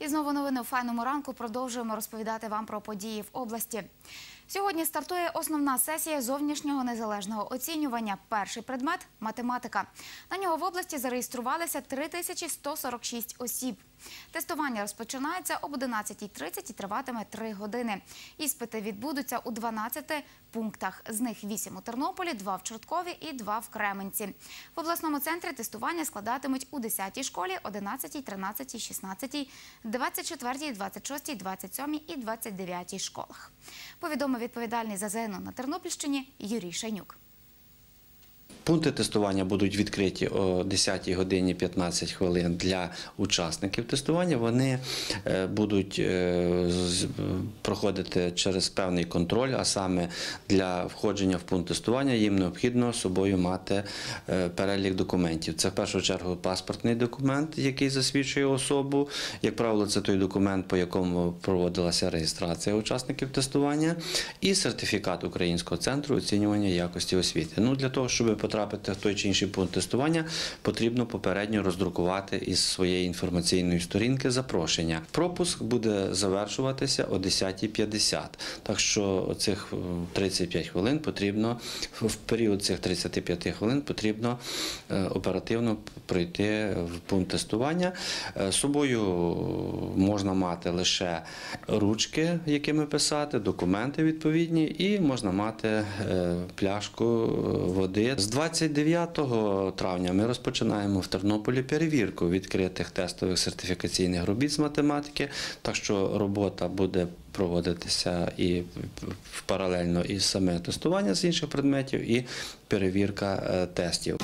І знову новини у «Файному ранку». Продовжуємо розповідати вам про події в області. Сьогодні стартує основна сесія зовнішнього незалежного оцінювання. Перший предмет – математика. На нього в області зареєструвалися 3146 осіб. Тестування розпочинається об 11:30 і триватиме 3 години. Іспити відбудуться у 12 пунктах. З них 8 у Тернополі, 2 в Чорткові і 2 в Кременці. В обласному центрі тестування складатимуть у 10-й школі, 11-й, 13-й, 16-й, 24-й, 26-й, 27-й і 29-й школах. Повідомив відповідальний за ЗНО на Тернопільщині Юрій Шайнюк. Пункти тестування будуть відкриті о 10 годині 15 хвилин для учасників тестування. Вони будуть проходити через певний контроль, а саме для входження в пункт тестування їм необхідно з собою мати перелік документів. Це в першу чергу паспортний документ, який засвідчує особу. Як правило, це той документ, по якому проводилася реєстрація учасників тестування, і сертифікат Українського центру оцінювання якості освіти. Для того, щоб потрапити в той чи інший пункт тестування, потрібно попередньо роздрукувати із своєї інформаційної сторінки запрошення. Пропуск буде завершуватися о 10:50. Так що цих 35 хвилин потрібно, в період цих 35 хвилин потрібно оперативно пройти в пункт тестування. З собою можна мати лише ручки, якими писати, документи відповідні, і можна мати пляшку води. З 29 травня ми розпочинаємо в Тернополі перевірку відкритих тестових сертифікаційних робіт з математики, так що робота буде проводитися і паралельно із саме тестування з інших предметів, і перевірка тестів.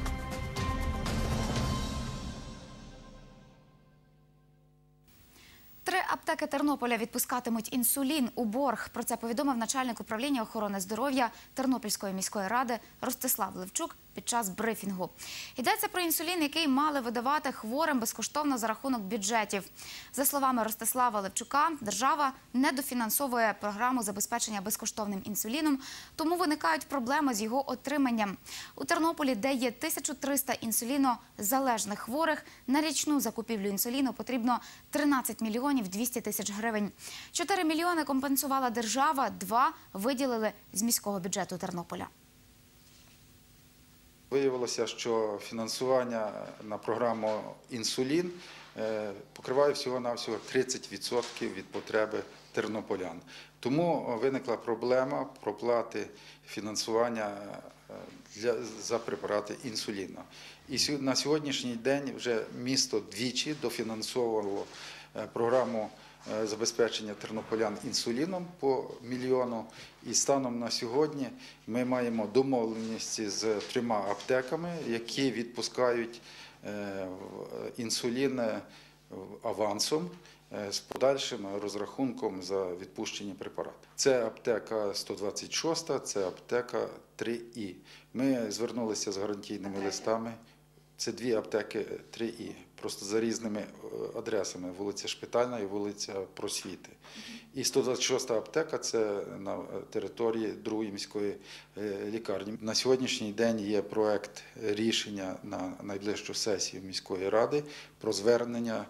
Аптеки Тернополя відпускатимуть інсулін у борг. Про це повідомив начальник управління охорони здоров'я Тернопільської міської ради Ростислав Левчук під час брифінгу. Йдеться про інсулін, який мали видавати хворим безкоштовно за рахунок бюджетів. За словами Ростислава Левчука, держава недофінансовує програму забезпечення безкоштовним інсуліном, тому виникають проблеми з його отриманням. У Тернополі, де є 1300 інсулінозалежних хворих, на річну закупівлю інсуліну потрібно 13 мільйонів 200 тисяч гривень. 4 мільйони компенсувала держава, 2 виділили з міського бюджету Тернополя. Виявилося, що фінансування на програму «Інсулін» покриває всього-навсього 30% від потреби тернополян. Тому виникла проблема проплати фінансування за препарати інсуліну. І на сьогоднішній день вже місто двічі дофінансовувало програму забезпечення тернополян інсуліном по мільйону. І станом на сьогодні ми маємо домовленості з 3 аптеками, які відпускають інсулін авансом з подальшим розрахунком за відпущені препарати. Це аптека 126, це аптека 3І. Ми звернулися з гарантійними листами. Це 2 аптеки 3І, просто за різними адресами, вулиця Шпитальна і вулиця Просвіти. І 126 аптека – це на території 2-ї міської лікарні. На сьогоднішній день є проект рішення на найближчу сесію міської ради про звернення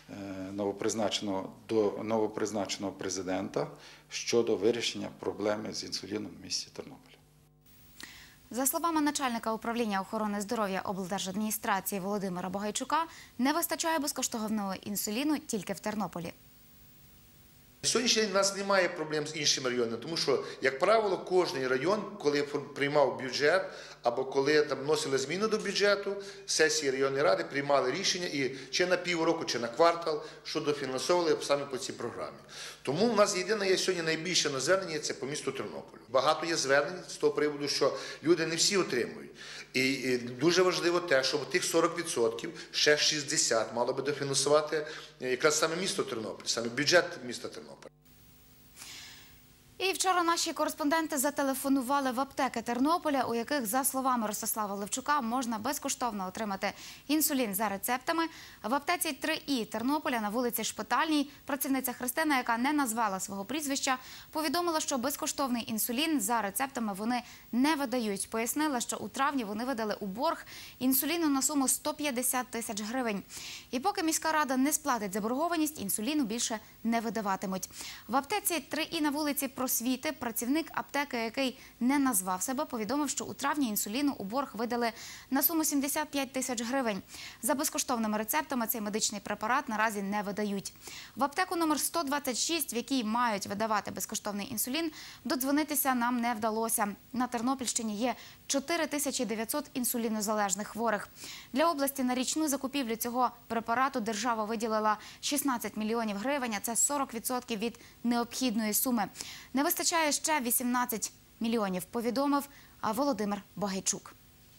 до новопризначеного президента щодо вирішення проблеми з інсуліном в місті Тернополі. За словами начальника управління охорони здоров'я облдержадміністрації Володимира Богайчука, не вистачає безкоштовного інсуліну тільки в Тернополі. Сьогоднішній день у нас немає проблем з іншими районами, тому що, як правило, кожен район, коли приймав бюджет або коли там вносили зміни до бюджету, сесії районної ради приймали рішення і чи на півроку, чи на квартал, що дофінансовували саме по цій програмі. Тому у нас єдине є сьогодні найбільше на звернення – це по місту Тернополю. Багато є звернень з того приводу, що люди не всі отримують. І дуже важливо те, щоб тих 40%, ще 60% мало би дофінансувати якраз саме місто Тернополь, саме бюджет міста Тернополя. І вчора наші кореспонденти зателефонували в аптеки Тернополя, у яких, за словами Ростислава Левчука, можна безкоштовно отримати інсулін за рецептами. В аптеці 3І Тернополя на вулиці Шпитальній працівниця Христина, яка не назвала свого прізвища, повідомила, що безкоштовний інсулін за рецептами вони не видають. Пояснила, що у травні вони видали у борг інсуліну на суму 150 тисяч гривень. І поки міська рада не сплатить заборгованість, інсуліну більше не видаватимуть. В аптеці 3І на вулиці Просвіти працівник аптеки, який не назвав себе, повідомив, що у травні інсуліну у борг видали на суму 75 тисяч гривень. За безкоштовними рецептами цей медичний препарат наразі не видають. В аптеку номер 126, в якій мають видавати безкоштовний інсулін, додзвонитися нам не вдалося. На Тернопільщині є 4900 інсулінозалежних хворих. Для області на річну закупівлю цього препарату держава виділила 16 мільйонів гривень, а це 40% від необхідної суми. Не вистачає ще 18 мільйонів, повідомив Володимир Богайчук.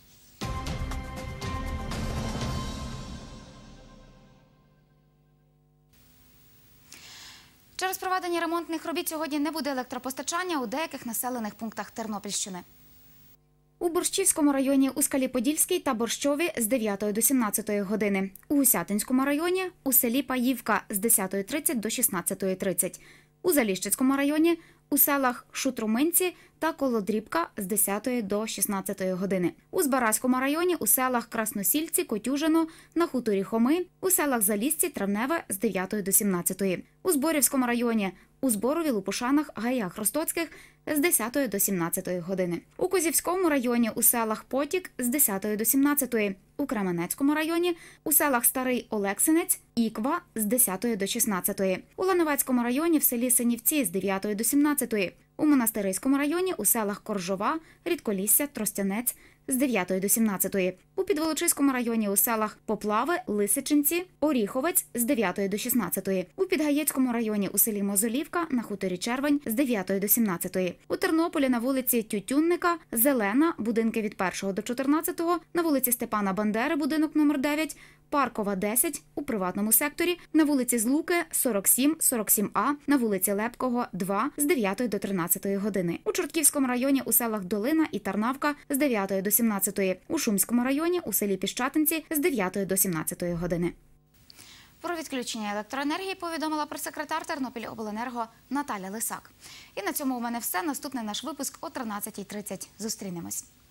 Через проведення ремонтних робіт сьогодні не буде електропостачання у деяких населених пунктах Тернопільщини. У Борщівському районі у Скалі-Подільській та Борщові з 9 до 17 години. У Гусятинському районі у селі Паївка з 10:30 до 16:30. У Заліщицькому районі у селах Шутруминці та Колодрібка з 10 до 16 години. У Збаразькому районі у селах Красносільці, Котюжино, на хуторі Хоми, у селах Залісці, Травневе з 9 до 17. У Зборівському районі у Зборові, Лупушанах, Гаях Ростоцьких з 10 до 17 години. У Козівському районі у селах Потік з 10 до 17. У Кременецькому районі у селах Старий Олексинець, Іква з 10 до 16. У Лановецькому районі в селі Синівці з 9 до 17. У Монастириському районі у селах Коржова, Рідколісся, Тростянець з 9 до 17. У Підволочиському районі у селах Поплави, Лисичинці, Оріховець з 9 до 16. У Підгаєцькому районі у селі Мозолівка на хуторі Червень з 9 до 17. У Тернополі на вулиці Тютюнника, Зелена, будинки від 1 до 14, на вулиці Степана Бандери, будинок номер 9, Паркова, 10, у приватному секторі, на вулиці Злуки, 47, 47А, на вулиці Лепкого, 2, з 9 до 13 години. У Чортківському районі у селах Долина і Тарнавка з 9 до 17. У Шумському районі у селі Піщатинці з 9 до 17 години. Про відключення електроенергії повідомила прес-секретар Тернопільобленерго Наталя Лисак. І на цьому у мене все. Наступний наш випуск о 13:30. Зустрінемось.